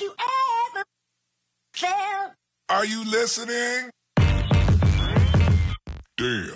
you ever felt? Are you listening? Damn.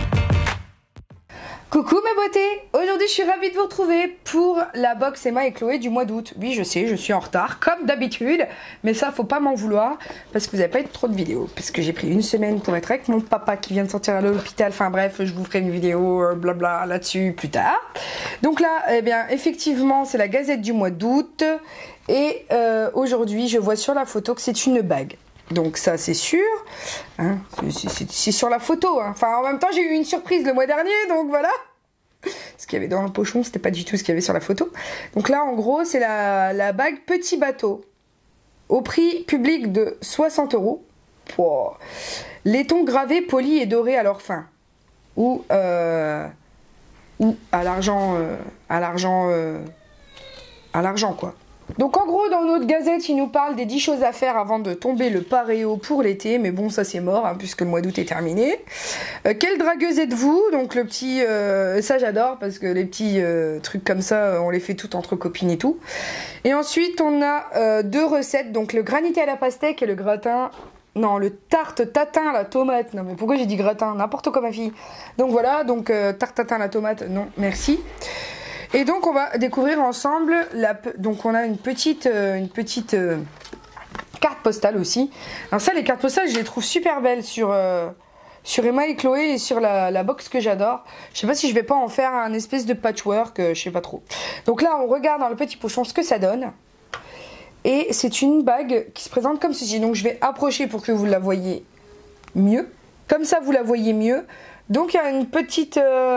Coucou mes beautés, aujourd'hui je suis ravie de vous retrouver pour la box Emma et Chloé du mois d'août. Oui je sais, je suis en retard comme d'habitude, mais ça faut pas m'en vouloir parce que vous n'avez pas eu trop de vidéos. Parce que j'ai pris une semaine pour être avec mon papa qui vient de sortir à l'hôpital, enfin bref je vous ferai une vidéo blabla là-dessus plus tard. Donc là, eh bien effectivement c'est la gazette du mois d'août et aujourd'hui je vois sur la photo que c'est une bague. Donc ça c'est sûr, hein, c'est sur la photo, hein. Enfin en même temps j'ai eu une surprise le mois dernier, donc voilà. Ce qu'il y avait dans le pochon c'était pas du tout ce qu'il y avait sur la photo. Donc là en gros c'est la bague petit bateau, au prix public de 60 €. Wow. Laiton gravé, poli et doré à leur fin. Ou à l'argent quoi. Donc en gros dans notre gazette il nous parle des 10 choses à faire avant de tomber le paréo pour l'été, mais bon ça c'est mort hein, puisque le mois d'août est terminé. Quelle dragueuse êtes-vous? Donc le petit, ça j'adore parce que les petits trucs comme ça on les fait toutes entre copines et tout. Et ensuite on a deux recettes, donc le granité à la pastèque et le gratin. Non, le tarte tatin à la tomate. Non mais pourquoi j'ai dit gratin? N'importe quoi ma fille. Donc voilà, donc tarte tatin à la tomate, non merci. Et donc on va découvrir ensemble, donc on a une petite carte postale aussi. Alors ça les cartes postales je les trouve super belles sur Emma et Chloé et sur la box que j'adore. Je sais pas si je vais pas en faire un espèce de patchwork, je sais pas trop. Donc là on regarde dans le petit pochon ce que ça donne. Et c'est une bague qui se présente comme ceci. Donc je vais approcher pour que vous la voyez mieux. Comme ça vous la voyez mieux. Donc il y a une petite...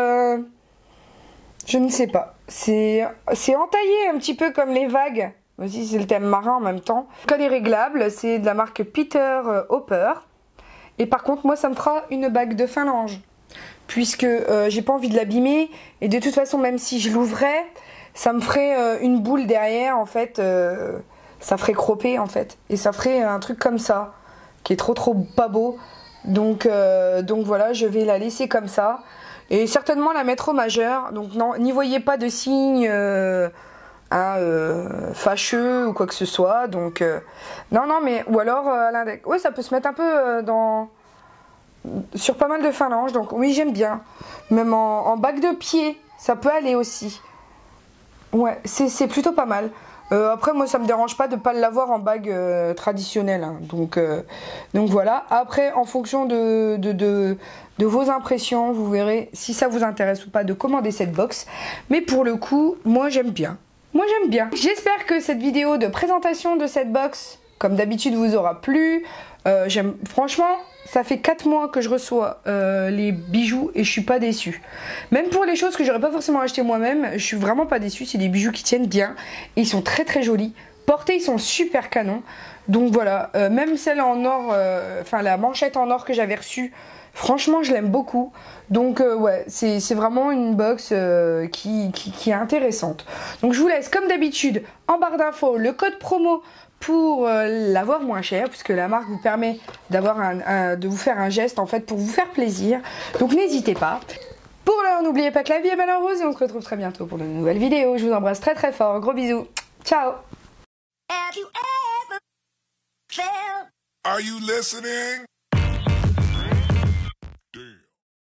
je ne sais pas. C'est entaillé un petit peu comme les vagues. Aussi c'est le thème marin en même temps. Elle est réglable, c'est de la marque Peter Hopper. Et par contre moi ça me fera une bague de fin d'ange. Puisque j'ai pas envie de l'abîmer. Et de toute façon même si je l'ouvrais, ça me ferait une boule derrière en fait. Ça ferait croppé en fait. Et ça ferait un truc comme ça. Qui est trop pas beau. Donc voilà, je vais la laisser comme ça. Et certainement la mettre au majeur. Donc non, n'y voyez pas de signe fâcheux ou quoi que ce soit. Donc non mais ou alors à l'index. Ouais, ça peut se mettre un peu sur pas mal de phalanges. Donc oui, j'aime bien. Même en bague de pied, ça peut aller aussi. Ouais, c'est plutôt pas mal. Après moi ça me dérange pas de pas l'avoir en bague traditionnelle hein. Donc voilà. Après en fonction de vos impressions vous verrez si ça vous intéresse ou pas de commander cette box, mais pour le coup moi j'aime bien. J'espère que cette vidéo de présentation de cette box comme d'habitude vous aura plu. Franchement ça fait 4 mois que je reçois les bijoux et je suis pas déçue. Même pour les choses que j'aurais pas forcément acheté moi-même, je suis vraiment pas déçue. C'est des bijoux qui tiennent bien et ils sont très très jolis. Portés, ils sont super canons. Donc voilà, même celle en or, enfin la manchette en or que j'avais reçue, franchement je l'aime beaucoup. Donc ouais, c'est vraiment une box qui est intéressante. Donc je vous laisse comme d'habitude en barre d'infos le code promo pour l'avoir moins cher, puisque la marque vous permet de vous faire un geste en fait pour vous faire plaisir. Donc n'hésitez pas. Pour l'heure, n'oubliez pas que la vie est malheureuse et on se retrouve très bientôt pour de nouvelles vidéos. Je vous embrasse très très fort. Gros bisous. Ciao. Have you ever felt? Are you listening?